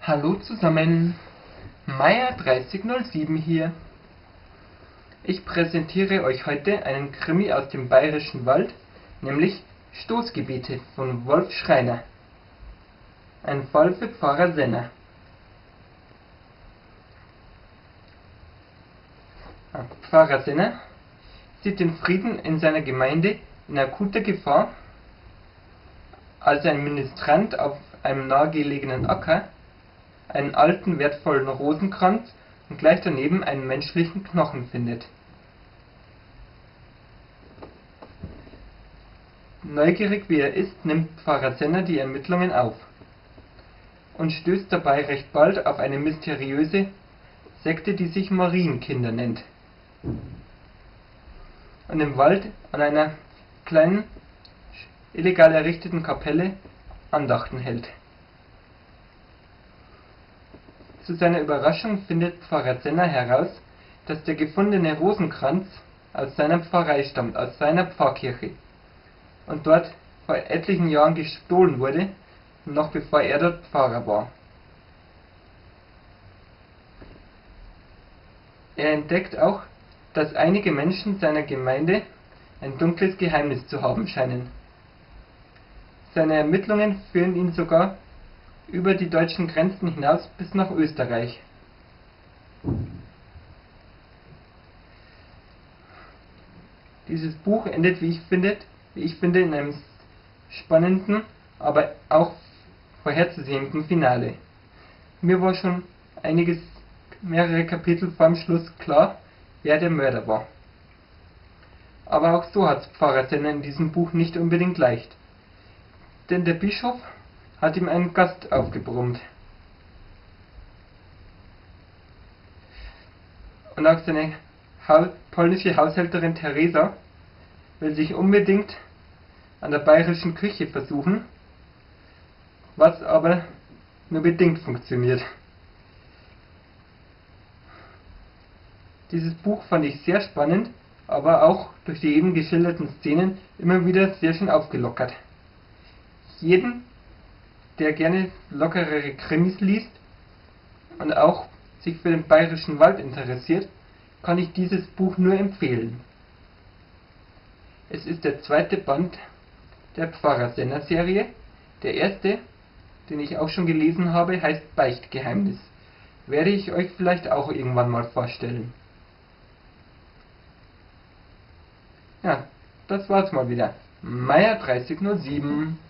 Hallo zusammen, Meier 3007 hier. Ich präsentiere euch heute einen Krimi aus dem Bayerischen Wald, nämlich Stoßgebete von Wolf Schreiner. Ein Fall für Pfarrer Senner. Pfarrer Senner sieht den Frieden in seiner Gemeinde in akuter Gefahr, als ein Ministrant auf einem nahegelegenen Acker einen alten, wertvollen Rosenkranz und gleich daneben einen menschlichen Knochen findet. Neugierig wie er ist, nimmt Pfarrer Senner die Ermittlungen auf und stößt dabei recht bald auf eine mysteriöse Sekte, die sich Marienkinder nennt und im Wald an einer kleinen, illegal errichteten Kapelle Andachten hält. Zu seiner Überraschung findet Pfarrer Senner heraus, dass der gefundene Rosenkranz aus seiner Pfarrei stammt, aus seiner Pfarrkirche, und dort vor etlichen Jahren gestohlen wurde, noch bevor er dort Pfarrer war. Er entdeckt auch, dass einige Menschen seiner Gemeinde ein dunkles Geheimnis zu haben scheinen. Seine Ermittlungen führen ihn sogar über die deutschen Grenzen hinaus bis nach Österreich. Dieses Buch endet, wie ich finde, in einem spannenden, aber auch vorherzusehenden Finale. Mir war schon mehrere Kapitel vor dem Schluss klar, wer der Mörder war. Aber auch so hat Pfarrer Senner in diesem Buch nicht unbedingt leicht. Denn der Bischof hat ihm einen Gast aufgebrummt. Und auch seine polnische Haushälterin Teresa will sich unbedingt an der bayerischen Küche versuchen, was aber nur bedingt funktioniert. Dieses Buch fand ich sehr spannend, aber auch durch die eben geschilderten Szenen immer wieder sehr schön aufgelockert. Jeden, der gerne lockerere Krimis liest und auch sich für den Bayerischen Wald interessiert, kann ich dieses Buch nur empfehlen. Es ist der zweite Band der Pfarrer Senner Serie. Der erste, den ich auch schon gelesen habe, heißt Beichtgeheimnis. Werde ich euch vielleicht auch irgendwann mal vorstellen. Ja, das war's mal wieder. Meier 3007